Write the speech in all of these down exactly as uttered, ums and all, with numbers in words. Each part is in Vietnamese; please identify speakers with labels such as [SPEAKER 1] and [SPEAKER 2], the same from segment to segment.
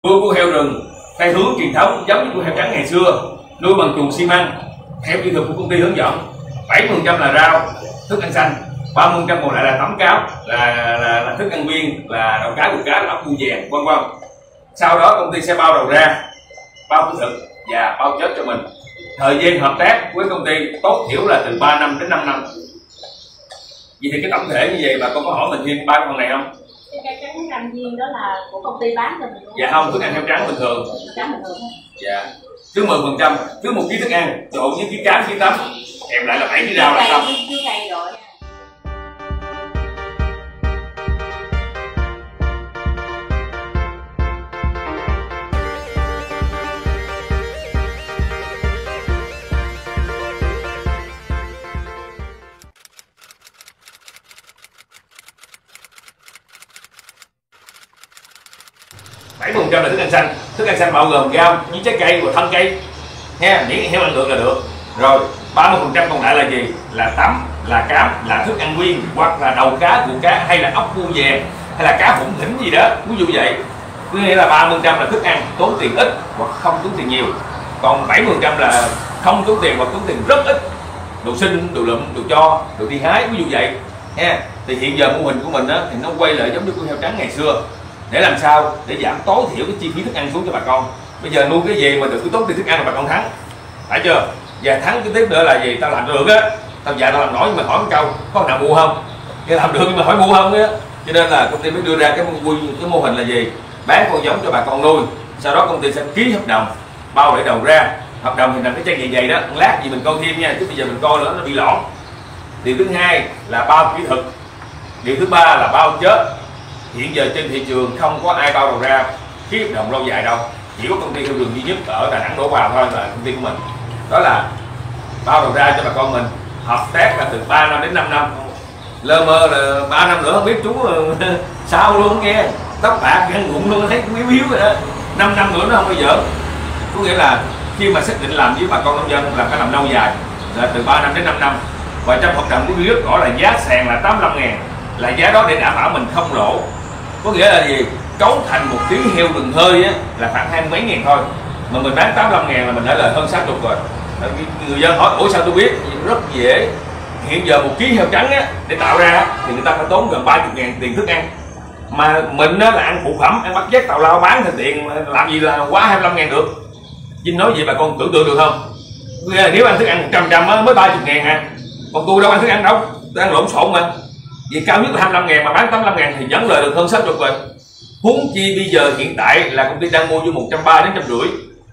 [SPEAKER 1] Nuôi của heo rừng theo hướng truyền thống giống như của heo trắng ngày xưa, nuôi bằng chuồng xi măng theo kỹ thuật của công ty hướng dẫn. bảy mươi phần trăm là rau, thức ăn xanh, ba mươi phần trăm còn lại là tấm cáo, là, là, là thức ăn viên, là đầu cá, cua cá, là ốc bu vàng, vân vân. Sau đó công ty sẽ bao đầu ra, bao kỹ thuật và bao chết cho mình. Thời gian hợp tác với công ty tối thiểu là từ ba năm đến năm năm. Vậy thì cái tổng thể như vậy bà con có hỏi mình thêm ba phần này không?
[SPEAKER 2] Cái cây trắng thức ăn viên đó là của công ty bán cho mình luôn.
[SPEAKER 1] Dạ không, thức ăn heo trắng bình thường.
[SPEAKER 2] Trắng bình thường.
[SPEAKER 1] Dạ. Cứ mười phần trăm, cứ một ký thức ăn trộn với ký cám, ký tấm, kèm lại là bảy ký rau là xong.
[SPEAKER 2] Chưa cày rồi.
[SPEAKER 1] bảy mươi phần trăm là thức ăn xanh, thức ăn xanh bao gồm rau với trái cây và thân cây nha, miễn heo ăn được là được. Rồi ba mươi phần trăm còn lại là gì? Là tấm, là cám, là thức ăn nguyên, hoặc là đầu cá, cua cá, hay là ốc bu vàng, hay là cá hủng thỉnh gì đó, ví dụ vậy. Có nghĩa là ba mươi phần trăm là thức ăn tốn tiền ít hoặc không tốn tiền nhiều, còn bảy mươi phần trăm là không tốn tiền hoặc tốn tiền rất ít, đồ sinh, đồ lụm, đồ cho, đồ đi hái, ví dụ vậy nha. Thì hiện giờ mô hình của mình á, thì nó quay lại giống như con heo trắng ngày xưa, để làm sao để giảm tối thiểu cái chi phí thức ăn xuống cho bà con. Bây giờ nuôi cái gì mà được cái tốt tiền thức ăn là bà con thắng, phải chưa? Và thắng cái tiếp nữa là gì? Tao làm được á, tao già tao làm nổi, nhưng mà hỏi một câu có nào mua không? Cái làm được nhưng mà hỏi mua không á. Cho nên là công ty mới đưa ra cái mô, cái mô hình là gì? Bán con giống cho bà con nuôi, sau đó công ty sẽ ký hợp đồng bao để đầu ra. Hợp đồng thì làm cái trang dày dày đó, lát gì mình coi thêm nha, chứ bây giờ mình coi nữa nó bị lỏng. Điều thứ hai là bao kỹ thuật, điều thứ ba là bao chết. Hiện giờ trên thị trường không có ai bao đầu ra ký hợp đồng lâu dài đâu, chỉ có công ty heo rừng duy nhất ở Đà Nẵng đổ vào thôi là công ty của mình. Đó là bao đầu ra cho bà con mình, hợp tác là từ ba năm đến năm năm. Lơ mơ là ba năm nữa không biết chú sao luôn nghe, tóc bạc gân gụng luôn, thấy cũng yếu yếu rồi đó. năm năm nữa nó không bao giờ. Có nghĩa là khi mà xác định làm với bà con nông dân là phải làm lâu dài, là từ ba năm đến năm năm. Và trong hợp đồng của duy nhất rõ là giá sàn là tám mươi lăm ngàn, là giá đó để đảm bảo mình không lỗ. Có nghĩa là gì? Cấu thành một ký heo rừng hơi á, là khoảng hai mươi mấy ngàn thôi, mà mình bán tám mươi lăm ngàn là mình đã lời hơn sáu mươi rồi. Người dân hỏi ủa sao tôi biết? Rất dễ. Hiện giờ một ký heo trắng á, để tạo ra thì người ta phải tốn gần ba mươi ngàn tiền thức ăn, mà mình á, là ăn phụ phẩm, ăn bắt giác tào lao bán thì tiền làm gì là quá hai mươi lăm ngàn được. Vinh nói vậy bà con tưởng tượng được không? Nghĩa là nếu ăn thức ăn một trăm trăm á, mới ba mươi ngàn hả? Còn tôi đâu ăn thức ăn đâu, tôi ăn lộn xộn mà. Vì cao nhất là hai mươi lăm ngàn mà bán tám mươi lăm ngàn thì vẫn lời được hơn sáu mươi rồi. Huống chi bây giờ hiện tại là công ty đang mua vô một trăm ba mươi đến một trăm rưỡi.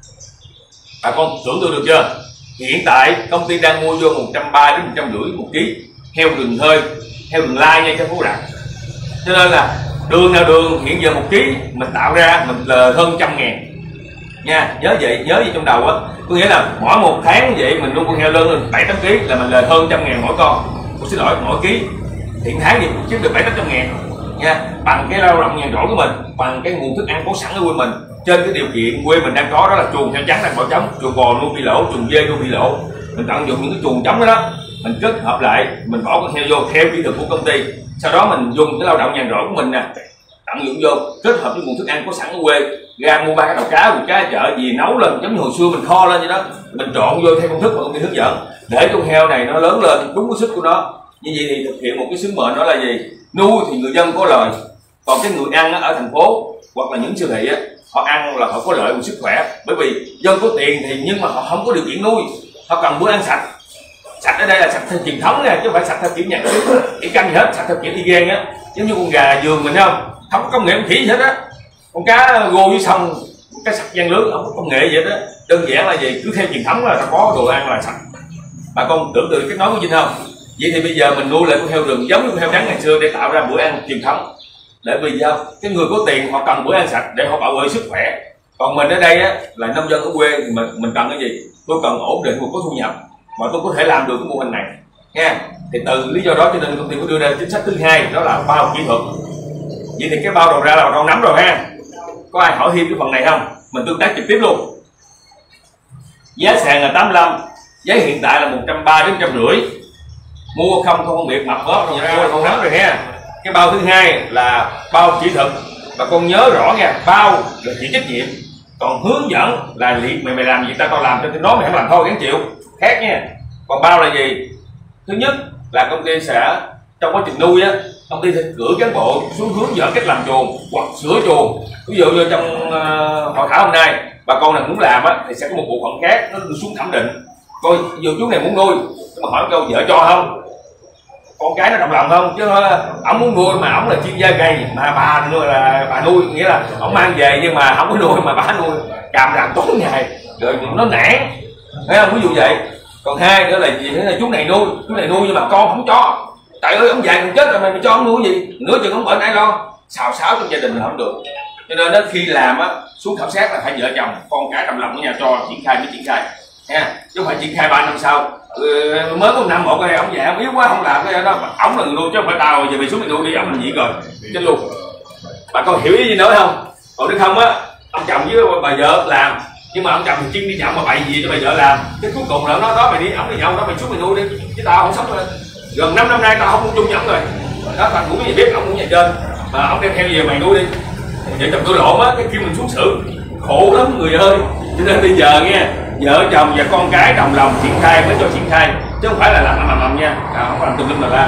[SPEAKER 1] Bà con tưởng tượng được chưa? Hiện tại công ty đang mua vô một trăm ba mươi đến một trăm rưỡi một ký heo rừng hơi, heo rừng lai nha cho phố Rạch. Cho nên là đường nào đường hiện giờ một ký mình tạo ra mình lời hơn trăm ngàn nha, nhớ vậy, nhớ gì trong đầu á. Có nghĩa là mỗi một tháng vậy mình nuôi con heo lớn lên bảy tám ký là mình lời hơn trăm ngàn mỗi con. Tôi xin lỗi, mỗi ký hiện tháng thì kiếm được bảy tám trăm ngàn nha, bằng cái lao động nhàn rỗi của mình, bằng cái nguồn thức ăn có sẵn ở quê mình, trên cái điều kiện quê mình đang có, đó là chuồng heo trắng đang bỏ trống, chuồng bò nuôi bị lỗ, chuồng dê nuôi bị lỗ. Mình tận dụng những cái chuồng trống đó, đó mình kết hợp lại, mình bỏ con heo vô theo kỹ thuật của công ty, sau đó mình dùng cái lao động nhàn rỗi của mình nè, tận dụng vô kết hợp với nguồn thức ăn có sẵn ở quê, ra mua ba cái đầu cá, một cá chợ gì nấu lên giống như hồi xưa mình kho lên vậy đó, mình trộn vô theo công thức mà công ty hướng dẫn để con heo này nó lớn lên đúng cái sức của nó. Như vậy thì thực hiện một cái sứ mệnh, đó là gì? Nuôi thì người dân có lời, còn cái người ăn ở thành phố hoặc là những siêu thị á, họ ăn là họ có lợi về sức khỏe, bởi vì dân có tiền thì nhưng mà họ không có điều kiện nuôi, họ cần bữa ăn sạch. Sạch ở đây là sạch theo truyền thống nha, chứ không phải sạch theo kiểu nhạc cái canh gì hết, sạch theo kiểu đi ghen á, giống như con gà vườn mình không, không có công nghệ không chỉ gì hết á. Con cá gô dưới sông, cái sạch gian lưới không có công nghệ vậy đó, đơn giản là gì? Cứ theo truyền thống là ta có đồ ăn là sạch. Bà con tưởng tượng cái nói của Vinh không? Vậy thì bây giờ mình nuôi lại con heo rừng giống như con heo trắng ngày xưa để tạo ra bữa ăn truyền thống. Để bây giờ cái người có tiền họ cần bữa ăn sạch để họ bảo vệ sức khỏe. Còn mình ở đây á, là nông dân ở quê thì mình mình cần cái gì? Tôi cần ổn định một có thu nhập mà tôi có thể làm được cái mô hình này nha. Thì từ lý do đó cho nên công ty có đưa ra chính sách thứ hai, đó là bao kỹ thuật. Vậy thì cái bao đầu ra là bao nắm rồi ha. Có ai hỏi thêm cái phần này không? Mình tương tác trực tiếp luôn. Giá sàn là tám mươi lăm, giá hiện tại là một trăm ba mươi đến một trăm rưỡi. Mua không không phân biệt mập góp rồi ra con nắm rồi ha. Cái bao thứ hai là bao kỹ thuật, bà con nhớ rõ nha, bao là chịu trách nhiệm, còn hướng dẫn là liệt mày mày làm gì tao tao làm cho tôi nói mày không làm thôi gắng chịu, khác nha. Còn bao là gì? Thứ nhất là công ty sẽ trong quá trình nuôi á, công ty sẽ cử cán bộ xuống hướng dẫn cách làm chuồng hoặc sửa chuồng. Ví dụ như trong uh, hội thảo hôm nay bà con nào muốn làm á thì sẽ có một bộ phận khác nó xuống thẩm định coi dù chú này muốn nuôi, mà hỏi câu vợ cho không, con cái nó đồng lòng không, chứ ông muốn nuôi mà ông là chuyên gia gầy mà bà nuôi là bà nuôi, nghĩa là ông mang về nhưng mà không có nuôi mà bà nuôi càm ràm tối ngày rồi nó nản, thấy không? Ví dụ vậy. Còn hai nữa là gì? Thế là chú này nuôi, chú này nuôi nhưng mà con không cho. Tại ơi ông già còn chết rồi mày, mày cho ông nuôi gì? Nữa chừng ông bệnh ai lo. Xào xáo trong gia đình là không được. Cho nên đó khi làm á, xuống khảo sát là phải vợ chồng, con cái đồng lòng với nhà cho triển khai mới triển khai. Nha, chứ không phải triển khai ba năm sau. Ừ, mới có một năm một cái ông già ông yếu quá không làm cái đó, ông là người nuôi chứ không phải tao, giờ mày xuống mày nuôi đi, ông làm gì rồi. Chết luôn. Bà con hiểu ý gì nói không? Còn nếu không á, ông chồng với bà vợ làm, nhưng mà ông chồng thì chuyên đi nhậu mà bậy gì cho bà vợ làm, cái cuối cùng là nó đó mày đi, ông đi nhậu đó mày xuống mày nuôi đi, chứ tao không sống lên. Gần năm năm nay tao không chung nhẫn rồi, đó tao cũng gì biết ông cũng nhà trên, mà ông đem theo về mày nuôi đi. Vợ chồng tôi lộn á, cái kêu mình xuống xử khổ lắm người ơi. Cho nên bây giờ nghe vợ chồng và con cái đồng lòng triển khai mới cho triển khai, chứ không phải là làm làm làm nha, à, không phải làm tùm lum là la.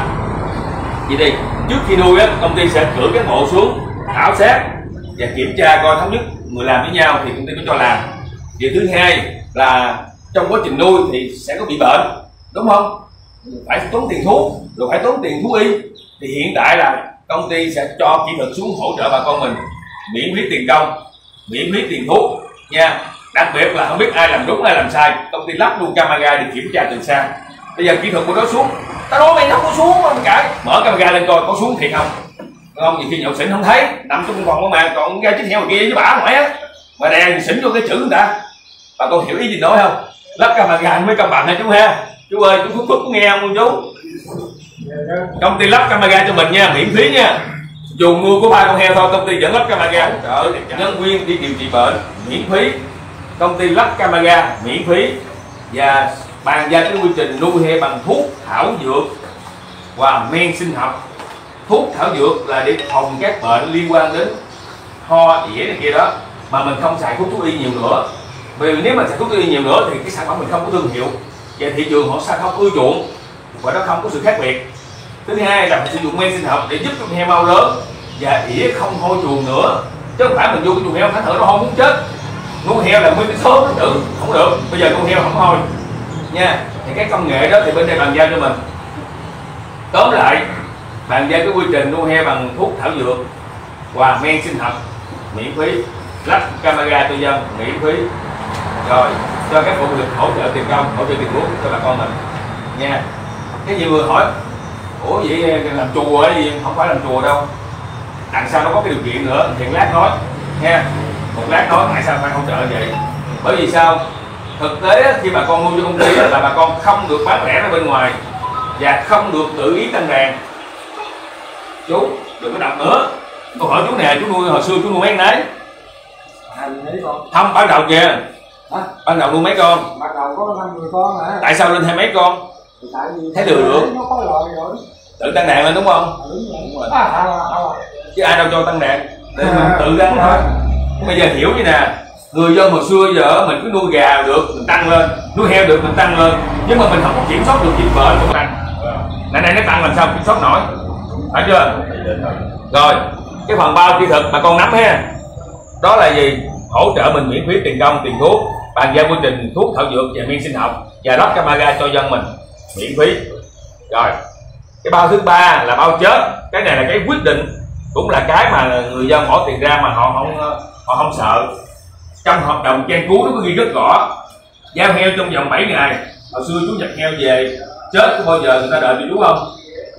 [SPEAKER 1] Vậy đi, trước khi nuôi á, công ty sẽ cử cán bộ xuống khảo sát và kiểm tra coi thống nhất người làm với nhau thì công ty mới cho làm. Việc thứ hai là trong quá trình nuôi thì sẽ có bị bệnh, đúng không? Phải tốn tiền thuốc, rồi phải tốn tiền thú y. Thì hiện tại là công ty sẽ cho kỹ thuật xuống hỗ trợ bà con mình miễn phí tiền công, miễn phí tiền thuốc nha. Đặc biệt là không biết ai làm đúng ai làm sai, công ty lắp luôn camera để kiểm tra từ xa. Bây giờ kỹ thuật của nó xuống, tao nói mày không có xuống mà mày cãi, mở camera lên coi có xuống thiệt không. Không, nhiều khi nhậu xỉn không thấy, nằm trong phòng của mà còn ra chiếc heo kia với bả ngoại á, mà đèn xỉn vô cái chữ người ta. Bà con hiểu ý gì nói không? Lắp camera mới công bằng ha chú ha. Chú ơi, chú Phúc Phúc có nghe không chú? Công ty lắp camera cho mình nha, miễn phí nha. Dù mua của ba con heo thôi, công ty vẫn lắp camera hỗ trợ nhân viên đi điều trị bệnh miễn phí. Công ty lắp camera miễn phí và bàn giao cái quy trình nuôi heo bằng thuốc thảo dược và men sinh học. Thuốc thảo dược là để phòng các bệnh liên quan đến ho, ỉa này kia đó, mà mình không xài thuốc thú y nhiều nữa. Vì nếu mà xài thuốc thú y nhiều nữa thì cái sản phẩm mình không có thương hiệu và thị trường họ sẽ không ưa chuộng và nó không có sự khác biệt. Thứ hai là mình sử dụng men sinh học để giúp con heo mau lớn và ỉa không hôi chuồng nữa, chứ không phải mình vô cái chuồng heo thả thở nó hôi muốn chết. Nuôi heo là nguyên cái số nó tự không được, bây giờ nuôi heo không hôi nha. Thì cái công nghệ đó thì bên đây bàn giao cho mình. Tóm lại, bàn giao cái quy trình nuôi heo bằng thuốc thảo dược và men sinh học miễn phí, lắp camera cho dân miễn phí, rồi cho các bộ lực hỗ trợ tiền công, hỗ trợ tiền thuốc cho bà con mình nha. Cái nhiều người hỏi, ủa vậy làm chùa ấy gì? Không phải làm chùa đâu, đằng sau nó có cái điều kiện nữa thì lát nói nha. Một lát nói tại sao phải hỗ trợ vậy. Bởi vì sao? Thực tế khi bà con nuôi cho công ty là bà con không được bán rẻ ra bên ngoài và không được tự ý tăng đàn. Chú đừng có đọc nữa. Tôi hỏi chú nè, chú nuôi hồi xưa chú nuôi mấy con nấy? Không, ban đầu kìa. Hả? Ban đầu nuôi mấy con?
[SPEAKER 3] Ban đầu có năm mười con hả?
[SPEAKER 1] Tại sao lên hai mấy con?
[SPEAKER 3] Tại vì
[SPEAKER 1] thấy được được.
[SPEAKER 3] Nó có lợi rồi.
[SPEAKER 1] Tự tăng đàn lên đúng không?
[SPEAKER 3] Ừ, đúng rồi. À, à, à.
[SPEAKER 1] Chứ ai đâu cho tăng đàn. Để mình tự tăng thôi. Bây giờ hiểu như nè, người dân hồi xưa giờ mình cứ nuôi gà được mình tăng lên, nuôi heo được mình tăng lên, nhưng mà mình không có kiểm soát được dịch bệnh của mình. Này này nó tăng làm sao kiểm soát nổi, phải chưa? Rồi cái phần bao kỹ thuật bà con nắm ha, đó là gì? Hỗ trợ mình miễn phí tiền công, tiền thuốc, bàn giao quy trình thuốc thảo dược và men sinh học và lắp camera cho dân mình miễn phí. Rồi cái bao thứ ba là bao chết, cái này là cái quyết định, cũng là cái mà người dân bỏ tiền ra mà họ không họ không sợ. Trong hợp đồng trang cứu nó có ghi rất rõ, giao heo trong vòng bảy ngày. Hồi xưa chú nhập heo về chết có bao giờ người ta đợi cho chú không?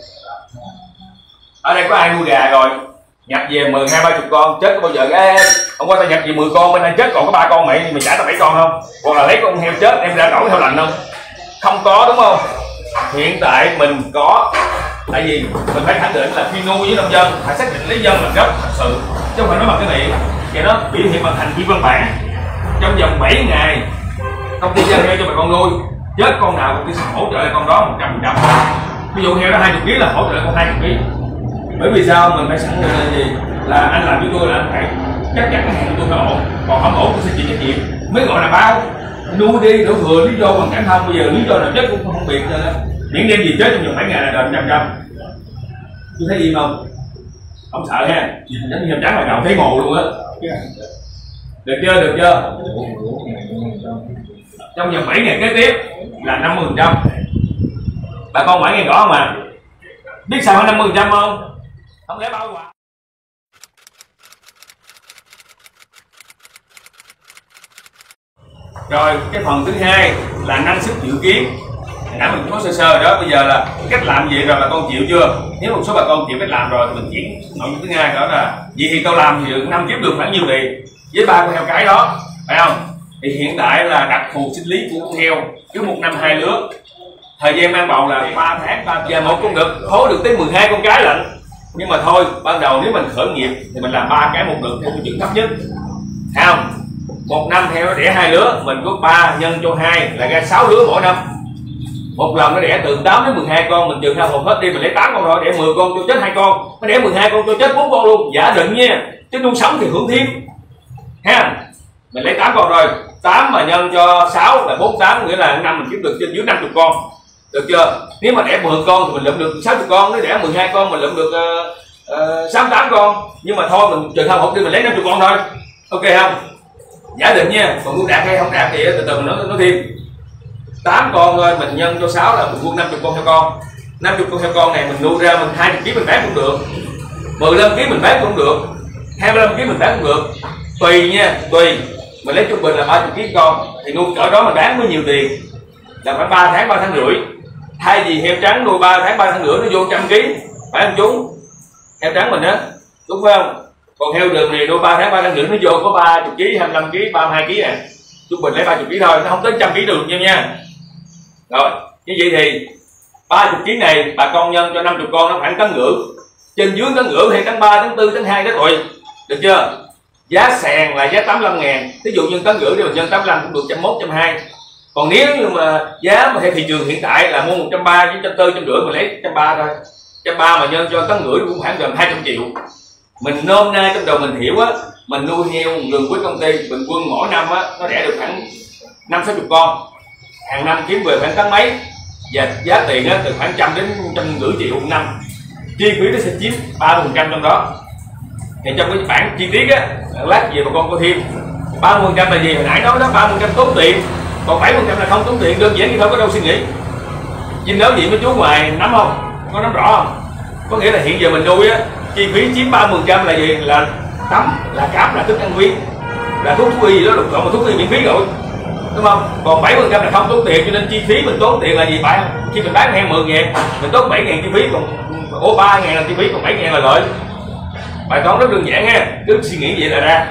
[SPEAKER 1] Ở đây có ai nuôi gà rồi nhập về mười hai ba chục con chết có bao giờ? Ê, hôm qua tao nhập về mười con bên đây chết còn có ba con, mày mày trả tao bảy con không? Hoặc là lấy con heo chết em ra đổi heo lành không? Không có, đúng không? Hiện tại mình có, tại vì mình phải khẳng định là khi nuôi với nông dân phải xác định lấy dân là gốc thật sự, chứ không phải nói bằng cái miệng. Và nó biểu hiện bằng hành vi văn bản. Trong vòng bảy ngày công ty giao heo cho bà con nuôi, chết con nào công ty sẽ hỗ trợ lại con đó một trăm phần trăm. Ví dụ heo đó hai mươi ký là hỗ trợ con hai mươi ký. Bởi vì sao mình phải sẵn định là gì? là anh làm với tôi là anh phải chắc chắn cái hàng của tôi phải ổn, còn không ổn tôi sẽ chịu trách nhiệm, mới gọi là bao. Nuôi đi đổ thừa lý do bằng cảnh không, bây giờ lý do nào chết cũng không biết nữa. Miễn đem gì chết trong vòng bảy ngày là đền trăm trăm. Tôi thấy im không? Không sợ ha, giống như em trắng là đầu thấy mồ luôn á. Được chưa, được chưa? Trong vòng bảy ngày kế tiếp là năm mươi phần trăm. Bà con phải nghe rõ không à? Biết sao phải năm mươi phần trăm không? Không lẽ bao quả. Rồi cái phần thứ hai là năng suất dự kiến. Nãy mình có sơ sơ đó, bây giờ là cách làm gì rồi bà con chịu chưa? Nếu một số bà con chịu cách làm rồi thì mình chuyển nội dung thứ hai đó là vậy thì tao làm thì được năm kiếm được khoảng nhiêu tiền với ba con heo cái đó, phải không? Thì hiện tại là đặc thù sinh lý của con heo cứ một năm hai lứa, thời gian mang bầu là ba tháng ba và một con đực thối được tới mười hai con cái lận. Nhưng mà thôi, ban đầu nếu mình khởi nghiệp thì mình làm ba cái một đực theo tiêu chuẩn thấp nhất, thấy không? Một năm heo nó đẻ hai lứa, mình có ba nhân cho hai là ra sáu lứa mỗi năm. Một lần nó đẻ từ tám đến mười hai con, mình trừ ra một hết đi, mình lấy tám con rồi, đẻ mười con cho chết hai con, nó đẻ mười hai con cho chết bốn con luôn, giả định nha, chứ nuôi sống thì hưởng thêm ha. Mình lấy tám con rồi, tám mà nhân cho sáu là bốn mươi tám, nghĩa là năm mình kiếm được trên dưới năm mươi con, được chưa? Nếu mà đẻ mười con thì mình lượm được sáu mươi con, nếu đẻ mười hai con mình lượm được uh, uh, sáu mươi tám con, nhưng mà thôi mình trừ ra một đi, mình lấy năm mươi con thôi, ok không? Giả định nha, còn muốn đạt hay không đạt thì từ từ mình nói, nói thêm. Tám con thôi, mình nhân cho sáu là mình buôn năm mươi con heo con. năm mươi con heo con này mình nuôi ra mình hai mươi ký mình bán cũng được, mười lăm ký mình bán cũng được, hai mươi lăm ký mình bán cũng được, tùy nha, tùy. Mình lấy trung bình là ba mươi ký con thì nuôi cỡ đó mình bán mới nhiều tiền, là phải ba tháng ba tháng rưỡi. Thay vì heo trắng nuôi ba tháng ba tháng rưỡi nó vô một trăm ký, phải không chú? Heo trắng mình á, đúng phải không? Còn heo rừng này nuôi ba tháng ba tháng rưỡi nó vô có ba mươi ký, hai mươi lăm ký, ba mươi hai ký nè. Trung bình lấy ba mươi ký thôi, nó không tới trăm ký được nha nha. Rồi, như vậy thì ba mươi ký này bà con nhân cho năm mươi con nó khoảng tấn rưỡi. Trên dưới tấn rưỡi hay tấn ba, tấn tư, tấn hai đó rồi. Được chưa? Giá sàn là giá tám mươi lăm ngàn. Ví dụ như tấn rưỡi thì mình nhân tám mươi lăm cũng được một trăm mốt, một trăm hai mươi. Còn nếu như mà giá mà theo thị trường hiện tại là mua một trăm ba mươi với một trăm tư, một trăm rưỡi mình lấy một trăm ba mươi thôi. một trăm ba mươi mà nhân cho tấn rưỡi cũng khoảng gần hai trăm triệu. Mình nôm na trong đầu mình hiểu á, mình nuôi heo rừng với công ty bình quân mỗi năm á nó đẻ được khoảng năm sáu chục con, hàng năm kiếm về khoảng tấn mấy, và giá tiền á từ khoảng trăm đến trăm rưỡi triệu một năm. Chi phí nó sẽ chiếm ba mươi phần trăm trong đó. Thì trong cái bản chi tiết á, lát về bà con có thêm. Ba mươi phần trăm là gì? Hồi nãy nói đó, ba mươi phần trăm tốn tiền, còn bảy mươi phần trăm là không tốn tiền, đơn giản như thôi, có đâu suy nghĩ. Vinh nói gì mấy chú ngoài nắm không? Có nắm rõ không? Có nghĩa là hiện giờ mình nuôi á, chi phí chiếm ba mươi phần trăm là gì? Là tắm, là cám, là thức ăn viên, là thuốc thú y gì đó, lục lộn mà thuốc y miễn phí rồi, đúng không? Còn bảy mươi phần trăm là không tốn tiền, cho nên chi phí mình tốn tiền là gì? Phải không? Khi mình bán heo mười ngàn mình tốn bảy ngàn chi phí, còn ô ba ngàn là chi phí, còn bảy ngàn là lợi. Bài toán rất đơn giản ha, cứ suy nghĩ vậy là ra.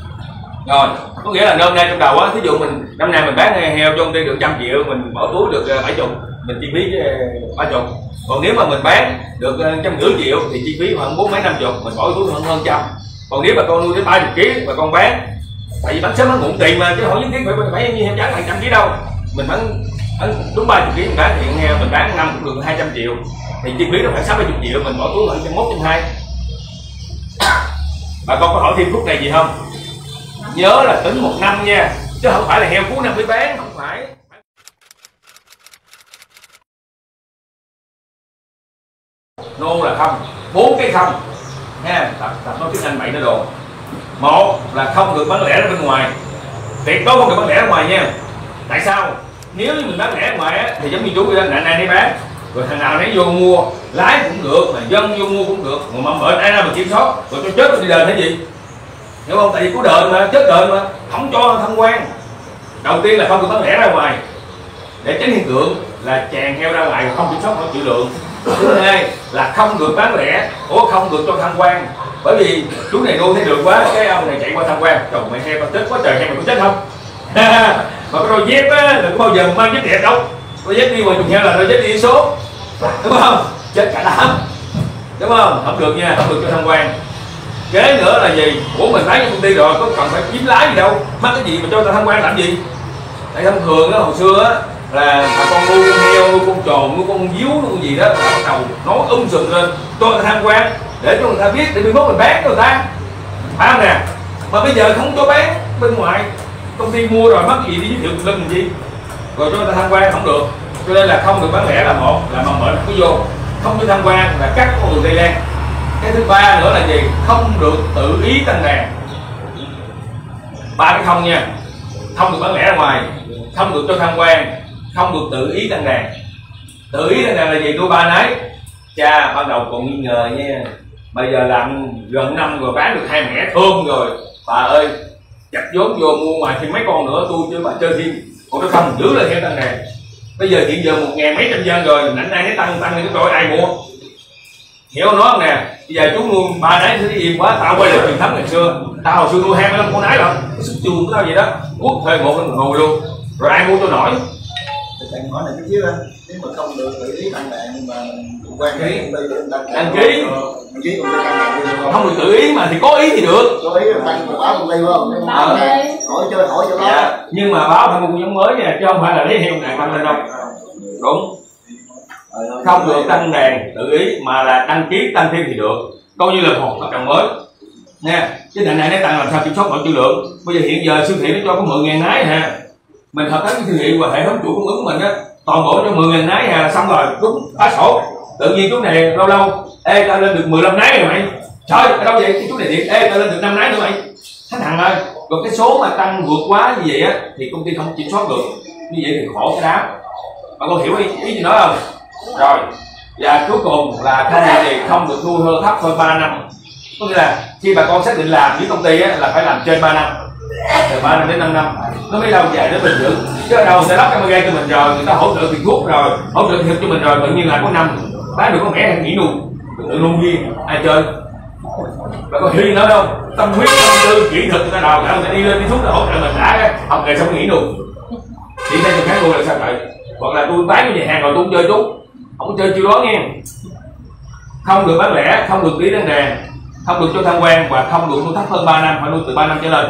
[SPEAKER 1] Rồi, có nghĩa là nôm na trong đầu á, thí dụ mình năm nay mình bán heo cho công ty được trăm triệu, mình bỏ túi được bảy chục, mình chi phí ba chục. Còn nếu mà mình bán được trăm rưỡi triệu thì chi phí khoảng bốn mấy năm chục, mình bỏ túi hơn hơn trăm. Còn nếu mà con nuôi đến ba mươi ký mà con bán, tại vì bán sớm bán muộn tiền mà, chứ không nhất thiết phải phải như heo trắng là trăm ký đâu. Mình bán, bán đúng ba mươi ký mình bán hiện heo mình bán năm cũng được hai trăm triệu, thì chi phí nó khoảng sáu mươi triệu, mình bỏ túi khoảng trăm mốt trăm hai. Bà con có hỏi thêm phút này gì không? Nhớ là tính một năm nha, chứ không phải là heo cuối năm mới bán, không phải. Nôn là không, bốn cái không nha, tập tập nói tiếng Anh bậy nó đồ. Một là không được bán lẻ ra bên ngoài, tuyệt đối không được bán lẻ ra ngoài nha. Tại sao? Nếu như mình bán lẻ ra ngoài á, thì giống như chú kia này này đi bán, rồi thằng nào nấy vô mua, lái cũng được, mà dân vô mua cũng được, mà mầm bệnh ai ra mà kiểm soát, rồi cho chết rồi đi đền hay gì? Hiểu không? Tại vì có đền mà, chết đền mà, không cho tham quan. Đầu tiên là không được bán lẻ ra ngoài, để tránh hiện tượng là chàng heo ra ngoài không kiểm soát không chịu lượng. Thứ hai là không được bán lẻ, ủa không được cho tham quan, bởi vì chú này nuôi thấy được quá, cái ông này chạy qua tham quan, trời mày heo tao chết quá trời, heo mày có chết không? Mà cái đôi dép á, đừng có bao giờ mang dép đẹp đâu, đôi dép đi ngoài chuồng heo là đôi dép đi số, đúng không? Chết cả đám, đúng không? Không được nha, không được cho tham quan. Kế nữa là gì? Ủa mình bán cho công ty rồi, có cần phải kiếm lái gì đâu, mắc cái gì mà cho ta tham quan làm gì? Tại thông thường á, hồi xưa á là bà con nuôi con heo, nuôi con trồn, nuôi con díu, nuôi con gì đó là bắt đầu nói um sùm lên cho ta tham quan, để cho người ta biết, để mai mốt mình bán cho người ta, phải không nè? Mà bây giờ không cho bán bên ngoài, công ty mua rồi mất gì đi giới thiệu lưng làm gì, rồi cho người ta tham quan không được, cho nên là không được bán lẻ là một, là mà mệnh không có vô, không cho tham quan là cắt con đường dây đen. Cái thứ ba nữa là gì? Không được tự ý tăng đàn. Ba cái không nha, không được bán lẻ ra ngoài, không được cho tham quan, không được tự ý tăng đàn. Tự ý tăng đàn là gì? Tôi ba nấy. Cha ban đầu còn nghi ngờ nha, bây giờ làm gần năm rồi bán được hai mẻ thơm rồi, bà ơi chặt vốn vô mua ngoài thêm mấy con nữa tôi chứ bà chơi thêm, còn nó không giữ lại theo tăng đàn. Bây giờ hiện giờ một ngàn mấy trăm dân rồi, nãy nay thấy tăng tăng thì rồi ai mua? Hiểu nó không nè? Bây giờ chú nuôi ba nái thì im quá, tao quay lại truyền thống ngày xưa, tao hồi xưa nuôi hai mươi lăm con nái rồi, cái sức chuồng của tao vậy đó, quất thuê một lên ngồi luôn, rồi ai mua tôi nổi?
[SPEAKER 3] Thằng nói này chút xíu anh, nếu mà không được tự ý tăng đàn nhưng mà quan ký
[SPEAKER 1] đăng ký
[SPEAKER 3] đăng ký công ty tăng đàn
[SPEAKER 1] không được tự ý mà thì có ý thì được.
[SPEAKER 3] có ý là tăng một báo công ty không?
[SPEAKER 2] Báo đi.
[SPEAKER 3] Hỏi chơi hỏi cho nó.
[SPEAKER 1] Dạ. Nhưng mà báo phải một con giống mới nha, chứ không phải là lấy heo đàn tăng lên đâu. Đúng. Không được tăng đàn tự ý mà là đăng ký tăng thêm thì được, coi như là một hợp đồng mới nha. Chứ đàn này nó tăng làm sao kiểm soát nổi chữ lượng. Bây giờ hiện giờ siêu thị nó cho có mười ngàn nái ha, mình hợp tác với siêu thị và hệ thống chuỗi cung ứng của mình á, toàn bộ cho mười ngàn nái là xong rồi, đúng phá sổ. Tự nhiên chú này lâu lâu, ê tao lên được mười lăm nái rồi mày, trời ở đâu vậy? Cái chú này điện, ê tao lên được năm nái nữa mày, khách hàng ơi. Còn cái số mà tăng vượt quá như vậy á thì công ty không kiểm soát được, như vậy thì khổ cái đám. Bạn có hiểu ý, ý gì nói không? Rồi, và cuối cùng là không được gì, không được thu hơn thấp hơn ba năm. Có nghĩa là khi bà con xác định làm với công ty á, là phải làm trên ba năm, từ ba năm đến năm năm nó mới lâu dài, nó bền vững. Chứ ở đâu người ta lắp camera cho mình rồi, người ta hỗ trợ tiền thuốc rồi, hỗ trợ tiền cho mình rồi, tự nhiên là có năm bán được có mẻ hay nghỉ luôn, tự luôn đi ai chơi. Bà có hiểu gì nữa không? Tâm huyết, tâm tư, kỹ thuật người ta đào tạo, người ta đi lên đi thuốc, hỗ trợ mình đã học nghề xong nghỉ luôn. Chỉ theo một cái luôn là sao vậy? Hoặc là tôi bán cái nhà hàng rồi tôi không chơi chú, không chơi chiêu đó nghe. Không được bán lẻ, không được ký đơn đàn, không được cho tham quan và không được nuôi thấp hơn ba năm, phải nuôi từ ba năm trở lên.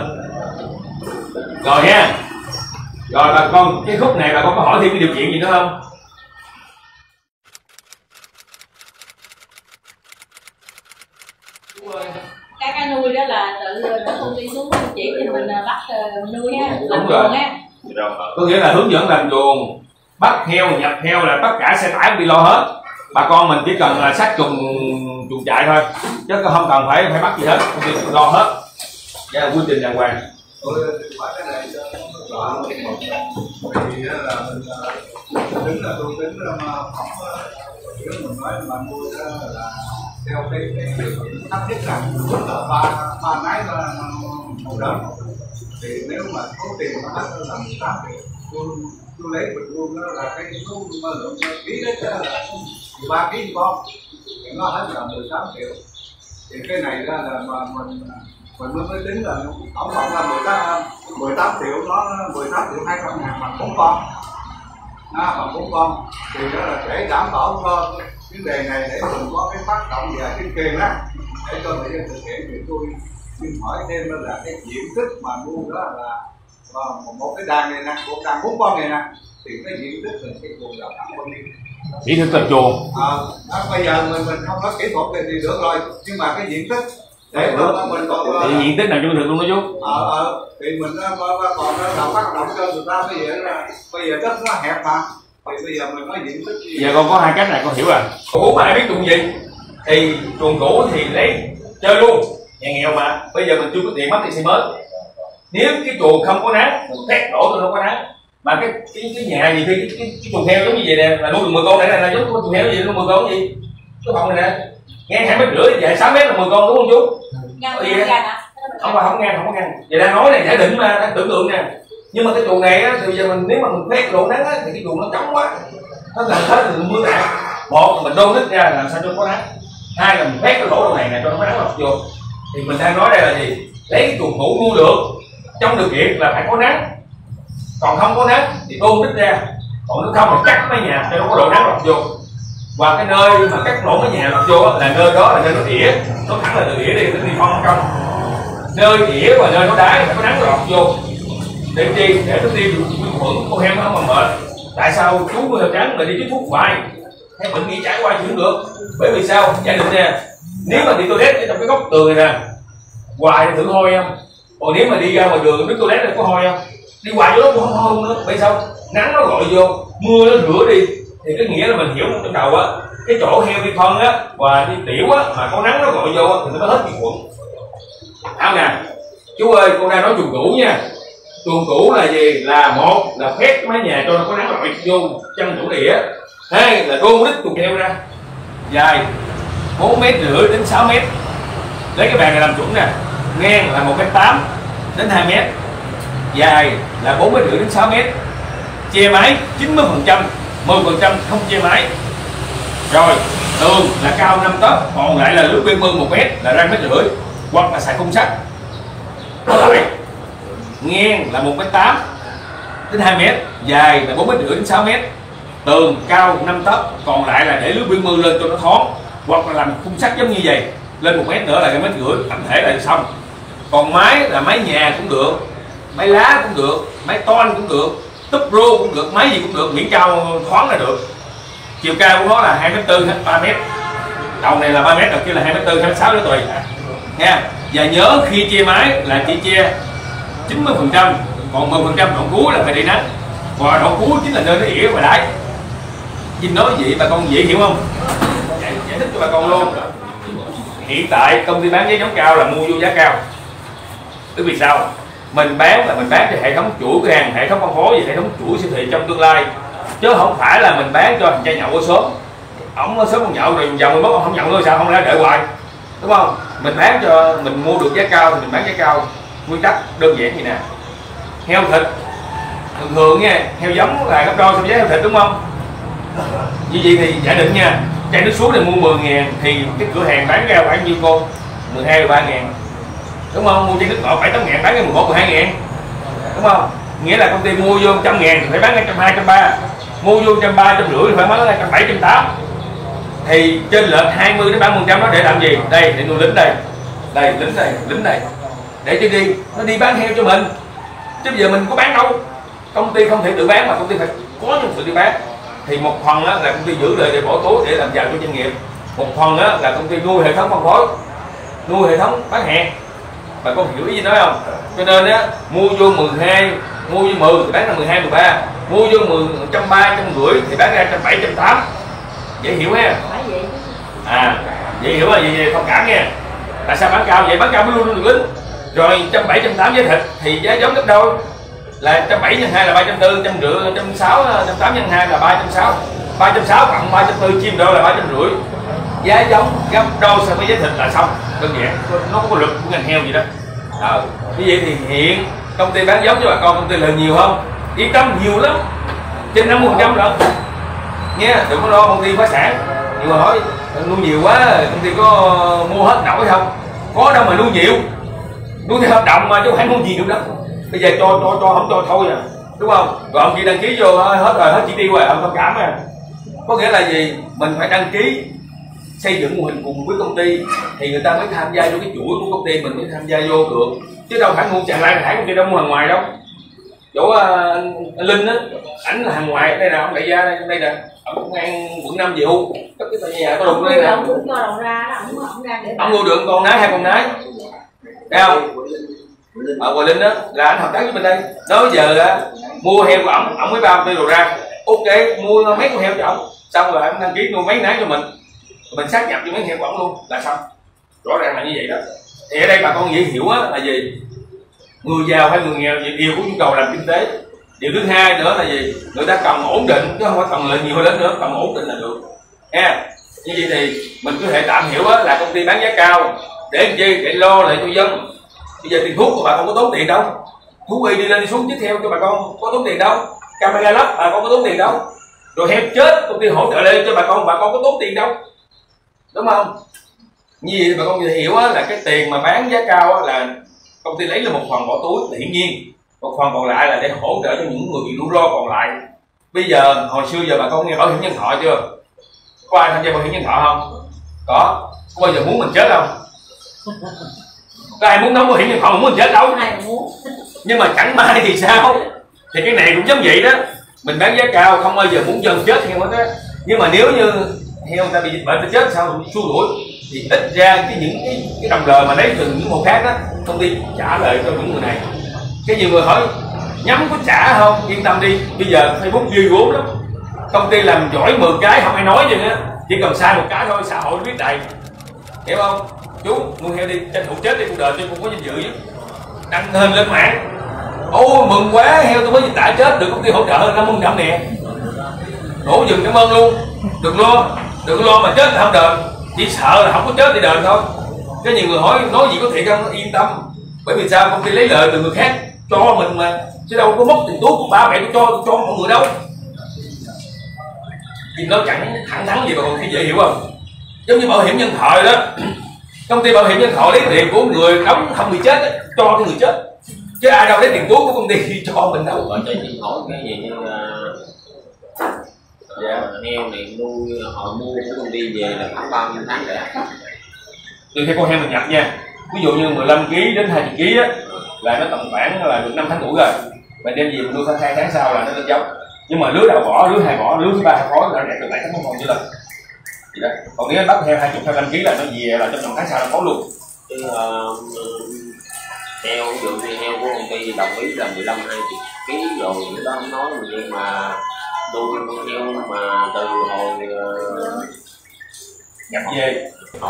[SPEAKER 1] Rồi nha. Rồi bà con, cái khúc này bà con có hỏi thêm cái điều kiện gì nữa không?
[SPEAKER 2] Các cái nuôi đó là tự tự công ty xuống chỉ cho mình bắt nuôi ha,
[SPEAKER 1] đúng rồi.
[SPEAKER 2] Ha.
[SPEAKER 1] Có nghĩa là hướng dẫn làm chuồng, bắt heo, nhập heo là tất cả xe tải đi lo hết. Bà con mình chỉ cần là sát trùng chuồng trại thôi, chứ không cần phải phải bắt gì hết, công ty lo hết. Đây là quy trình đàng hoàng.
[SPEAKER 3] Tôi hỏi cái này cho rõ một vì là mình tính là tôi tính là mà không kiểu mình nói mà mua là theo cái cái điều kiện thấp nhất là là ba ba nái là một đợt, thì nếu mà số tiền mà hết là mười tám triệu, tôi tôi lấy mình luôn đó là cái số lượng ký đấy là mười ba ký con thì nó hết là mười tám triệu, thì cái này ra là mà mình mình mới mới tính là tổng cộng là mười tám triệu, nó mười tám triệu hai trăm ngàn bằng bốn con, à, bằng bốn con thì đó là để đảm bảo cho vấn đề này để mình có cái phát động và cái tiền đó để cho người dân thực hiện. Thì tôi xin hỏi thêm đó là cái diện tích mà nuôi đó là một, một cái đàn này nè, một đàn bốn con này nè, thì cái diện tích là cái chuồng là khoảng bao nhiêu?
[SPEAKER 1] Chỉ thức là chuồng.
[SPEAKER 3] À, bây giờ mình mình không có kỹ thuật thì, thì được rồi, nhưng mà cái diện tích để mà mình còn
[SPEAKER 1] thì diện tích nào cho mình được luôn đó chú.
[SPEAKER 3] Ờ ờ thì mình còn làm phát động cho người ta, bây giờ là bây giờ đất nó hẹp mà, thì bây giờ mình nói diện tích gì?
[SPEAKER 1] Giờ con có hai cách này con hiểu rồi. Cũ mà ai biết chuồng gì thì chuồng cũ thì lấy chơi luôn, nhà nghèo mà bây giờ mình chưa có tiền mất thì xây mới. Nếu cái chuồng không có nắng, thét đổ tôi không có nắng, mà cái cái, cái nhà gì khi cái, cái, cái chuồng heo giống như vậy nè là nuôi được mười con này là giống chuồng heo gì nuôi mười con gì? Cái phòng này nè ngang hai mét rưỡi dài sáu mét là mười con đúng không chú?
[SPEAKER 2] Ngang ngang hả?
[SPEAKER 1] Không phải không ngang, không có ngang. Vậy đang nói này giả định mà, đang tưởng tượng nè. Nhưng mà cái chuồng này á, thì giờ mình nếu mà mình phép độ nắng á, thì cái chuồng nó trống quá, nó gần hết thì mưa tạt. Một mình đôn nít ra làm sao cho có nắng, hai là mình phép cái lỗ đầu này nè cho nó có nắng lọt vô. Thì mình đang nói đây là gì? Lấy cái chuồng cũ nuôi được trong điều kiện là phải có nắng, còn không có nắng thì đôn nít ra, còn nếu không thì cắt mấy nhà cho nó có độ nắng lọt vô. Và cái nơi mà cắt lỗ cái nhà lọt vô là nơi đó là nơi nó ỉa, nó thẳng là từ ỉa đi, đi phong trong nơi ỉa và nơi nó đá phải có nắng lọt vô. Để chi? Để nó tiêu vi khuẩn, con heo nó không mà mệt. Tại sao chú nuôi heo trắng mà đi chích thuốc hoài hay bệnh nghỉ trải qua chứ không được? Bởi vì sao? Giả định nha, Nếu mà đi toilet ở trong cái góc tường này nè, hoài thử hôi không? Còn nếu mà đi ra ngoài đường nước toilet này có hôi không? Đi hoài vô đó cũng không hôi nữa. Bởi sao? Nắng nó gọi vô, mưa nó rửa đi, thì cái nghĩa là mình hiểu trong đầu á, cái chỗ heo đi phân á và đi tiểu á mà có nắng nó gọi vô á thì nó mới hết vi khuẩn. Không nè, chú ơi, con đang nói chuồng cũ nha. Chuồng cũ là gì? Là một là phép cái mái nhà cho nó có nắng gọi vô chân chủ đĩa. Hai là đôn đít chuồng heo ra dài bốn mét rưỡi đến sáu mét. Lấy cái bàn này làm chuẩn nè, ngang là một mét tám đến hai mét, dài là bốn mét rưỡi đến sáu mét. Che mái chín mươi phần trăm, mười phần trăm không che mái. Rồi tường là cao năm tấc, còn lại là lưới bên mương một mét là ra mét rưỡi, hoặc là xài khung sắt. Lại ngang là một mét tám đến hai mét, dài là bốn mét rưỡi đến sáu mét. Tường cao năm tấc, còn lại là để lưới biên mương lên cho nó thoáng, hoặc là làm khung sắt giống như vậy, lên một mét nữa là cái mét rưỡi, tổng thể là xong. Còn mái là mái nhà cũng được, mái lá cũng được, mái ton cũng được, túp rô cũng được, mái gì cũng được, miễn cao thoáng là được. Chiều cao của nó là hai mét tư, ba mét. Đầu này là ba mét, đầu kia là hai mét tư, hai mét sáu nữa tùy nha. Và nhớ khi che mái là chỉ che chín mươi phần trăm, còn mười phần trăm đoạn cuối là phải để nắng, và đoạn cuối chính là nơi nó ỉa và đáy. Vinh nói vậy bà con dễ hiểu không? Giải, giải thích cho bà con luôn. Hiện tại công ty bán giấy giống cao là mua vô giá cao. Bởi vì sao? Mình bán là mình bán cho hệ thống chuỗi cửa hàng, hệ thống phân phối và hệ thống chuỗi siêu thị trong tương lai, chứ không phải là mình bán cho thằng trai nhậu ở sớm. Ông sớm ông nhậu rồi vòng mười mốt ông không nhậu nữa sao, không lẽ đợi hoài, đúng không? Mình bán cho mình mua được giá cao thì mình bán giá cao. Nguyên tắc đơn giản vậy nè. Heo thịt thường thường nha, heo giống là gấp đôi so với giá heo thịt, đúng không? Như vậy thì giả định nha, chai nước suối này mua mười ngàn thì cái cửa hàng bán ra khoảng nhiêu cô? mười hai, mười ba ngàn, đúng không? Mua chai nước ngọt bảy tám ngàn, bán ra mười một, mười hai ngàn, đúng không? Nghĩa là công ty mua vô một trăm ngàn thì phải bán ra một trăm hai, một trăm ba, mua vô một trăm ba, một trăm rưỡi thì phải bán ra một trăm bảy, một trăm tám. Thì trên lệch hai mươi đến ba mươi phần trăm đó để làm gì? Đây, để nuôi lính đây, đây lính đây, lính đây, để cho đi, nó đi bán heo cho mình. Chứ bây giờ mình có bán đâu, công ty không thể tự bán mà công ty phải có nhân sự đi bán. Thì một phần là công ty giữ lời để bỏ túi để làm giàu cho doanh nghiệp, một phần là công ty nuôi hệ thống phân phối, nuôi hệ thống bán hàng. Bà con hiểu ý gì nói không? Cho nên á, mua vô mười hai, mua vô mười thì bán ra mười hai, mười ba, mua vô mười, một trăm ba, một trăm rưỡi thì bán ra một trăm bảy, một trăm tám. Dễ hiểu ha? À, dễ hiểu là gì thông cảm nha. Tại sao bán cao vậy? Bán cao mới luôn được lính. Rồi một trăm bảy, một trăm tám giá thịt thì giá giống gấp đôi, là một trăm bảy nhân hai là ba trăm tư, một trăm rưỡi, một trăm sáu, một trăm tám nhân hai là ba trăm sáu, ba trăm sáu cộng ba trăm tư chia đôi là ba trăm rưỡi. Giá giống gấp đôi so với giá thịt là xong, đơn giản. Nó có lực của ngành heo gì đó. Ờ, như vậy thì hiện công ty bán giống cho bà con, công ty lợi nhiều không? Yên tâm, nhiều lắm, trên năm mươi phần trăm lận nha. Đừng có lo công ty phá sản. Nhưng mà hỏi nuôi nhiều quá công ty có mua hết nổi không? Có đâu mà nuôi nhiều, nuôi theo hợp đồng mà chứ không phải nuôi gì được đó. Bây giờ cho cho cho không cho thôi à, đúng không? Rồi ông chị đăng ký vô hết rồi, hết chỉ tiêu rồi, ông thông cảm à. Có nghĩa là gì? Mình phải đăng ký xây dựng mô hình cùng với công ty thì người ta mới tham gia vô cái chuỗi của công ty, mình mới tham gia vô được, chứ đâu phải mua tràn lan thải công ty đâu mua hàng ngoài đâu. Chỗ uh, anh, anh Linh á, ảnh là hàng ngoài đây nè, ông đại gia đây, đây nè, ông công an quận năm về hưu, tất cái tòa nhà có đụng đây nè,
[SPEAKER 2] ông cũng cho đầu ra đó, ông ông ra để
[SPEAKER 1] ông nuôi được con nái hai con nái, thấy không? Ở Hoài Linh đó là anh hợp tác với bên đây, đó giờ á mua heo của ổng, ổng mới bao tiêu đồ ra, ok mua mấy con heo cho ổng, xong rồi anh đăng ký nuôi mấy nái cho mình, mình sát nhập cho mấy heo của ổng luôn là xong, rõ ràng là như vậy đó. Thì ở đây bà con dễ hiểu á là gì? Người giàu hay người nghèo đều có nhu cầu làm kinh tế. Điều thứ hai nữa là gì? Người ta cần ổn định chứ không phải cần lợi nhiều hơn nữa, cần ổn định là được nha. Như vậy thì mình có thể tạm hiểu á là công ty bán giá cao để làm chi? Để lo lại cho dân. Bây giờ tiền thuốc của bà con có tốn tiền đâu, thú y đi lên đi xuống tiếp theo cho bà con có tốn tiền đâu, camera lắp bà con có tốn tiền đâu, rồi heo chết công ty hỗ trợ lên cho bà con, bà con có tốn tiền đâu, đúng không? Như vậy thì bà con hiểu á là cái tiền mà bán giá cao á là công ty lấy là một phần bỏ túi là hiển nhiên, một phần còn lại là để hỗ trợ cho những người bị rủi ro còn lại. Bây giờ hồi xưa giờ bà con nghe bảo hiểm nhân thọ chưa? Có ai tham gia bảo hiểm nhân thọ không? Có. Có bao giờ muốn mình chết không? Có ai muốn đóng bảo hiểm nhân thọ mà muốn mình chết đâu?
[SPEAKER 2] ai muốn.
[SPEAKER 1] Nhưng mà chẳng may thì sao? Thì cái này cũng giống vậy đó. Mình bán giá cao không bao giờ muốn dân chết heo hết á. Nhưng mà nếu như heo người ta bị dịch bệnh ta chết sao xua đuổi, thì ít ra cái những cái, cái đồng lời mà lấy từ những hộ khác đó, công ty trả lời cho những người này. Cái nhiều người hỏi nhắm có trả không, yên tâm đi, bây giờ Facebook ghi gốm lắm, công ty làm giỏi mười cái không ai nói gì nữa, chỉ cần sai một cái thôi xã hội biết đầy, hiểu không? Chú nuôi heo đi, tranh thủ chết đi cuộc đời tôi cũng có danh dự chứ, đăng hình lên mạng, ô mừng quá heo tôi mới dịch tả chết được công ty hỗ trợ năm mươi trăm nè, đổ dừng cảm ơn luôn, đừng lo, đừng lo mà chết là không đền, chỉ sợ là không có chết thì đền thôi. Cái nhiều người hỏi nói gì có thiệt không, yên tâm, bởi vì sao công ty lấy lợi từ người khác cho mình mà, chứ đâu có mất tiền túi của ba mẹ tôi cho tôi cho mọi người đâu. Thì nó chẳng thẳng thắn gì mà còn khi dễ hiểu không? Giống như bảo hiểm nhân thọ đó, công ty bảo hiểm nhân thọ lấy tiền của người đóng không bị chết ấy, cho cái người chết, chứ ai đâu lấy tiền túi của công ty cho mình đâu.
[SPEAKER 4] Rồi cho chị hỏi cái gì như là dạ heo này nuôi họ mua của công ty về là khoảng bao nhiêu tháng để
[SPEAKER 1] tùy theo con heo mình nhập nha, ví dụ như mười lăm ki lô gam đến hai mươi ki lô gam á là nó tầm khoảng là được năm tháng tuổi rồi, mình đem gì mình nuôi khoảng hai tháng sau là nó lên giống. Nhưng mà lứa đầu vỏ, lứa hai vỏ, lứa thứ ba hai khối là đạt được bảy tháng không còn chưa lên. Vậy đó. Còn nếu bắt heo hai mươi hai mươi ký là nó về là trong vòng tháng sau nó có luôn.
[SPEAKER 4] Chứ uh, heo ví dụ như heo của công ty đồng ý là mười lăm hai mươi ký rồi nó không nói nhưng mà nuôi heo mà từ hồi uh,
[SPEAKER 1] nhập về.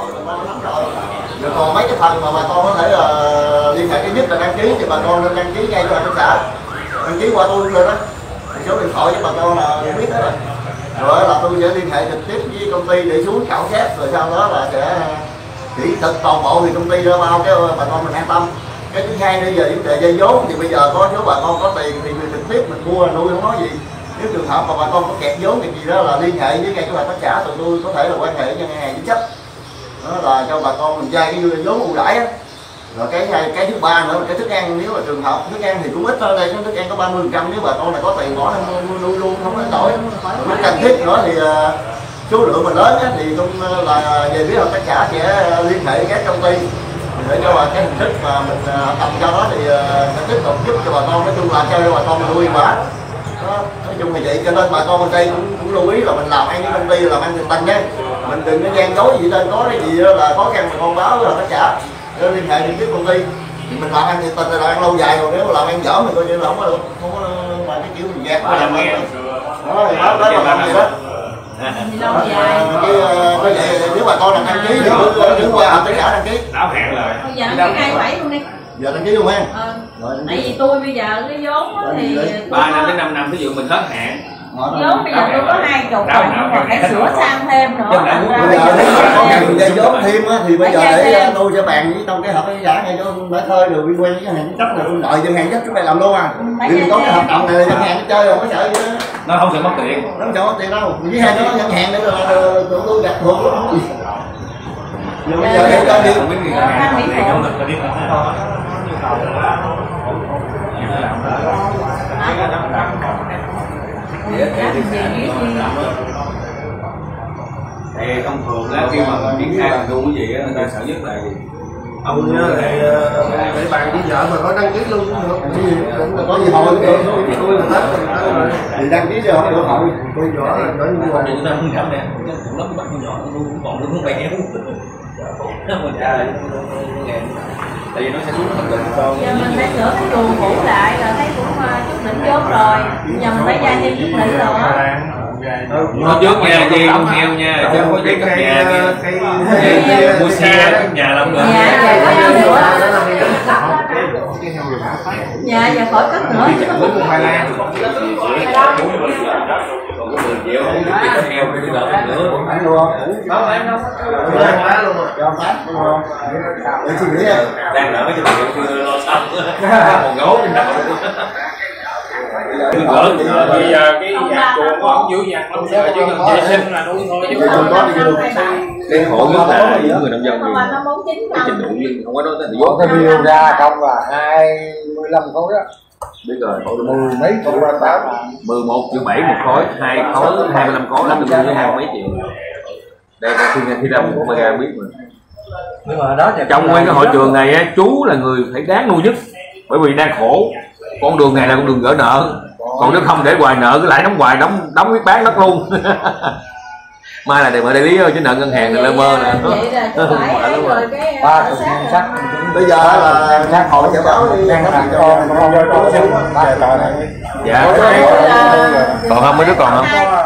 [SPEAKER 5] Rồi còn mấy cái phần mà bà con có thể là liên hệ, cái nhất là đăng ký thì bà con nên đăng ký ngay cho hợp tác xã, đăng ký qua tôi lên đó, số điện thoại với bà con là biết hết rồi. Rồi là tôi sẽ liên hệ trực tiếp với công ty để xuống khảo sát, rồi sau đó là sẽ chỉ thực toàn bộ thì công ty ra bao cái bà con mình an tâm. Cái thứ hai bây giờ vấn đề dây vốn thì bây giờ có số bà con có tiền thì mình trực tiếp mình mua nuôi không nói gì. Nếu trường hợp mà bà con có kẹt vốn thì gì đó là liên hệ với ngay cái hợp tác xã, tụi tôi có thể là quan hệ với ngân hàng chính sách, đó là cho bà con mình vay cái vốn ưu đãi á. Rồi cái cái thứ ba nữa là cái thức ăn, nếu mà trường hợp thức ăn thì cũng ít thôi, đây cái thức ăn có ba mươi phần trăm, nếu bà con này có tiền bỏ nuôi nuôi luôn không có đổi. Nếu cần thiết nữa thì uh, số lượng mà lớn á, thì cũng là về phía hợp tác xã sẽ liên hệ các công ty để cho bà cái hình thức mà mình uh, tập cho đó thì uh, sẽ tiếp tục giúp cho bà con, nói chung là cho bà con mình nuôi quả. Nói chung là vậy, cho nên bà con bên đây cũng, cũng lưu ý là mình làm ăn với công ty là làm ăn tiền tình nhé, mình đừng có gian dối gì lên, có cái gì đó là khó khăn mà con báo với hợp tác xã để liên hệ trực tiếp công ty. Thì mình làm ăn tiền tình là làm ăn lâu dài rồi, nếu mà làm ăn dở thì coi như là không có được, không có mà cái kiểu mình gạt nó làm ăn đó thì đó đó là làm gì đó.
[SPEAKER 2] Lâu dài.
[SPEAKER 5] Cái cái vậy nếu bà con làm đăng ký thì cứ cứ qua hợp tác xã đăng ký.
[SPEAKER 1] Đáo hạn rồi.
[SPEAKER 2] Bây giờ đăng ký hai bảy luôn đi.
[SPEAKER 5] Giờ đăng ký luôn ha.
[SPEAKER 2] Ờ. Tại vì tôi bây giờ cái vốn thì
[SPEAKER 1] ba năm đến năm năm ví dụ mình hết hạn.
[SPEAKER 2] Vốn bây giờ tôi có hai chục rồi, còn phải sửa sang thêm nữa.
[SPEAKER 5] Bây giờ nếu mà có cần dây vốn thêm á thì bây giờ để tôi sẽ bàn với trong cái hợp tác xã này cho để thôi rồi liên quan với ngân hàng chính sách rồi tôi đợi ngân hàng chính sách chúng mày làm luôn à. Vì có cái hợp đồng này là ngân hàng nó chơi rồi có sợ gì đó.
[SPEAKER 1] Nó không sợ mất tiền.
[SPEAKER 5] Nó không sợ mất tiền đâu. Với hai nó ngân hàng nữa là tụi tôi đặt thuộc luôn. Giờ bây giờ để cho đi.
[SPEAKER 1] Không biết ngân hàng thì không được đi. Thì thông thường là khi mà mình triển khai mình nuôi cái gì á, người ta sợ nhất là gì?
[SPEAKER 6] Ông nhớ để để bàn với vợ mà có đăng ký luôn cũng được.
[SPEAKER 5] Cái gì có gì hồi được tôi là hết thì đăng ký cho không được hồi
[SPEAKER 6] tôi nhỏ là nói như vậy.
[SPEAKER 1] Chúng ta không cảm nè, cũng lắm bắt nhỏ cũng còn được không phải héo. Mình ra lại tại vì nó sẽ xuống thành bình con.
[SPEAKER 2] Giờ mình phải sửa cái chuồng cũ lại rồi thấy cũng chút đỉnh vốn rồi. Giờ mình phải ra thêm chút đỉnh rồi.
[SPEAKER 1] Nó trước nha, dây con heo nha, chứ không có dây cắt nhà kia. Mua xe, cắt nhà làm được.
[SPEAKER 2] Dạ, dạ, khỏi cắt nữa. Dạ, dạ, khỏi cắt nữa.
[SPEAKER 1] Cũng khoai lang. Còn có mười triệu không biết gì cắt heo thì đỡ nữa.
[SPEAKER 5] phải luôn. Đó em đâu. Đang phá luôn rồi. Cho phát luôn. Để suy nghĩ nha.
[SPEAKER 1] Đang đợi mấy chục triệu chưa lo xong. Còn gấu trên đầu. Bây giờ cái nhà chuồng của ông dữ dằn lắm giờ chỉ cần vệ sinh là nuôi thôi chứ không có gì luôn. Cái khổ nhất là những người nông dân thì cái trình độ nhưng không có nói tới
[SPEAKER 6] Có cái bill ra không là hai mươi lăm khối đó.
[SPEAKER 1] biết rồi
[SPEAKER 6] Mười mấy triệu ba tám.
[SPEAKER 1] mười một triệu bảy một khối, hai khối hai mươi lăm khối là tương đương hai mấy triệu. Đây là khi khi ra một mega biết mà.
[SPEAKER 6] Nhưng mà đó
[SPEAKER 1] trong mấy cái hội trường này á, chú là người phải đáng nuôi nhất bởi vì đang khổ. Con đường này là con đường gỡ nợ, còn nếu không để hoài nợ cứ lại đóng hoài đóng đóng biết bán đất luôn. mai là để mở đại lý thôi chứ nợ ngân hàng thì lơ mơ nè.
[SPEAKER 2] Vậy là
[SPEAKER 1] Mệt
[SPEAKER 2] phải
[SPEAKER 1] lắm
[SPEAKER 2] rồi
[SPEAKER 1] rồi.
[SPEAKER 2] cái
[SPEAKER 7] ba chục ngàn sách
[SPEAKER 5] bây giờ là ngân hội sẽ báo đi
[SPEAKER 7] đang làm con con con xuống về tờ này.
[SPEAKER 1] Dạ. Còn không mấy đứa còn không?